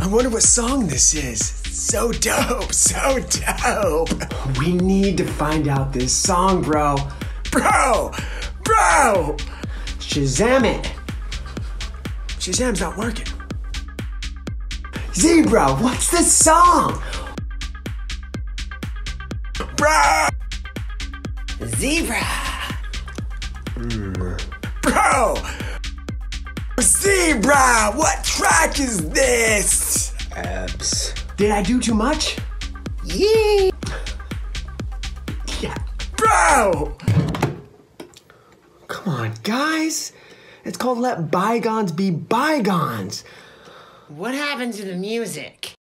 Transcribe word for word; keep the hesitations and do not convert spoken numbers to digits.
wonder what song this is. So dope, so dope. We need to find out this song, bro. Bro, bro. Shazam it. Shazam's not working. Zebra, what's the song? Bro. Zebra. Mm. Bro. Zebra, what track is this? Abs. Did I do too much? Yeah. Yeah. Bro! Come on, guys. It's called Let Bygones Be Bygones. What happened to the music?